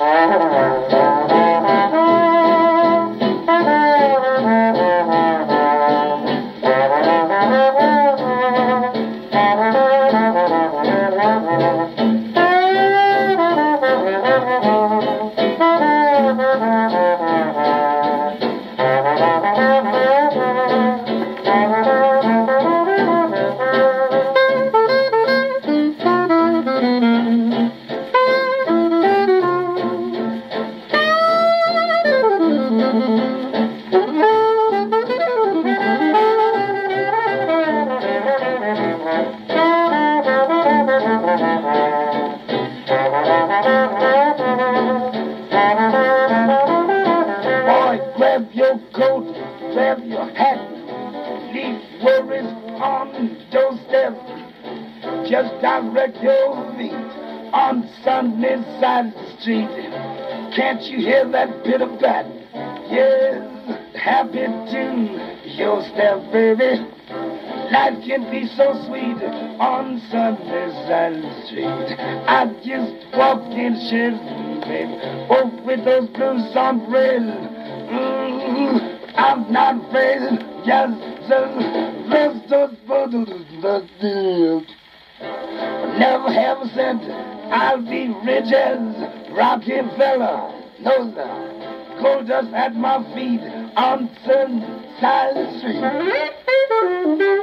Grab your coat, grab your hat, leave worries on the doorstep. Just direct your feet on Sunday side of the street. Can't you hear that pitter pat? Yes, happy to your step, baby. Life can be so sweet on Sunday side of the street. I just walk in shivering, baby, oh, with those blues on red. I'm not afraid, yes, never have a cent. I'll be rich as Rockefeller. No, sir. Gold dust at my feet on Sunday side of the street.